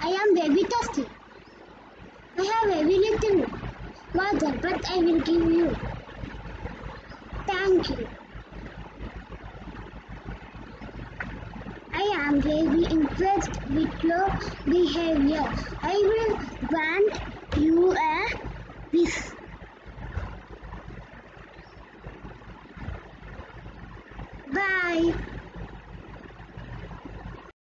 I am very thirsty. I have very little water, but I will give you. Thank you. I am very impressed with your behavior. I will grant you a wish. Bye.